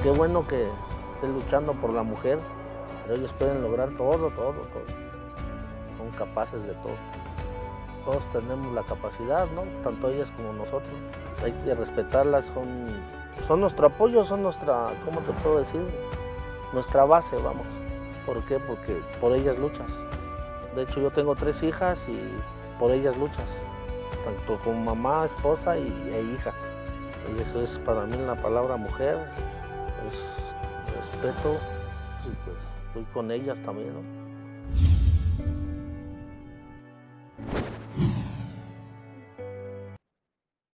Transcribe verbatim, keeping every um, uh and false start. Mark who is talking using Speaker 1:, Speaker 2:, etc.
Speaker 1: qué bueno que esté luchando por la mujer, pero ellos pueden lograr todo, todo, todo. Son capaces de todo. Todos tenemos la capacidad, ¿no? Tanto ellas como nosotros. Hay que respetarlas, son, son nuestro apoyo, son nuestra, ¿cómo te puedo decir? Nuestra base, vamos. ¿Por qué? Porque por ellas luchas. De hecho, yo tengo tres hijas y por ellas luchas. Tanto como mamá, esposa y, e hijas. Y eso es para mí la palabra mujer. Es respeto y pues estoy con ellas también, ¿no?